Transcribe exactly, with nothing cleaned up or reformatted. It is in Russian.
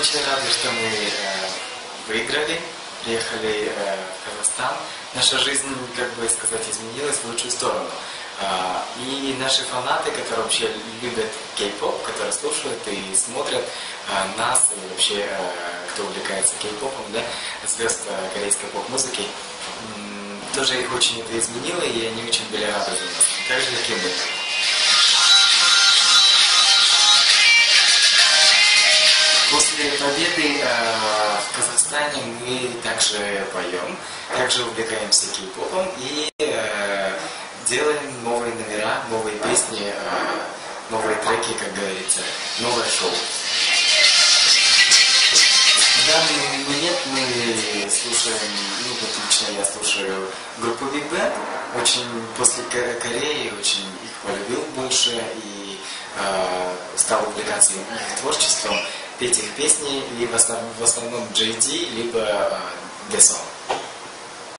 очень рады, что мы э, выиграли, приехали э, в Казахстан. Наша жизнь, как бы сказать, изменилась в лучшую сторону. Э, и наши фанаты, которые вообще любят кей-поп, которые слушают и смотрят э, нас, и вообще, э, кто увлекается кей-попом, да, звезд э, корейской поп-музыки, э, тоже их очень это изменило, и они очень были рады за нас. Так же, как и мы. После победы э, в Казахстане мы также поем, также увлекаемся кей-попом и э, делаем новые номера, новые песни, э, новые треки, как говорится, новое шоу. В данный момент мы слушаем, ну вот лично я слушаю группу Big Bang, очень после Кореи очень их полюбил больше и э, стал увлекаться их творчеством, петь их песни, либо в основном джей ди, либо э, Daesung.